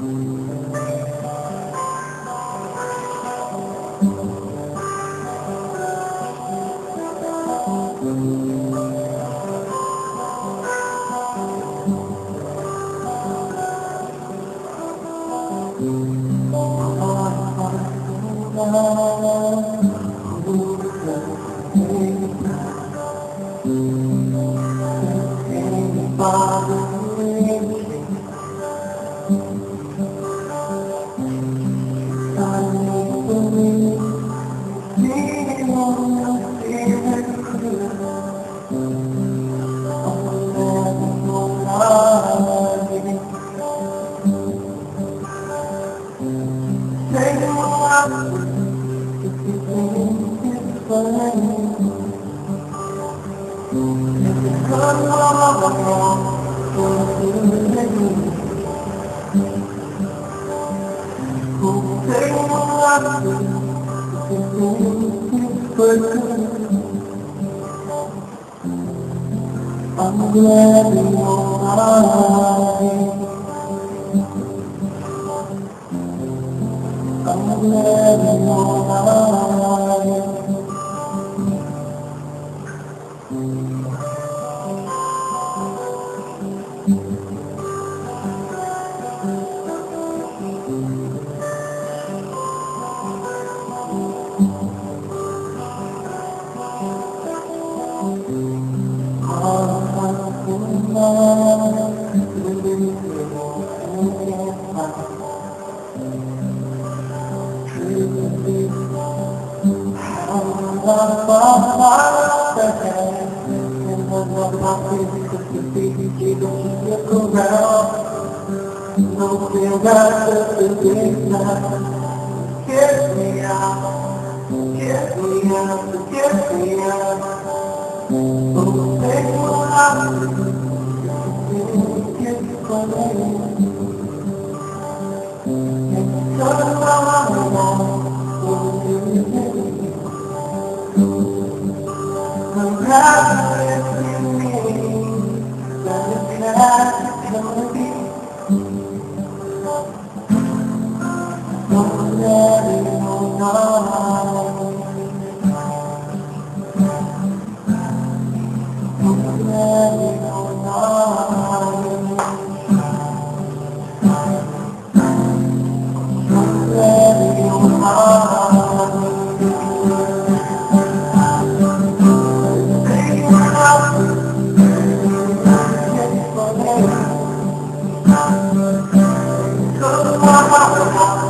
I'm glad you're alive. I'm glad you're alive. No feel that the thing that get me out, get me out, get me out. Oh, take my heart, get me and turn around. I'm happy with me, but it's not gonna be. Don't let it go on. Don't let it go on. Don't let it go on. Take my heart, get for me. Come on.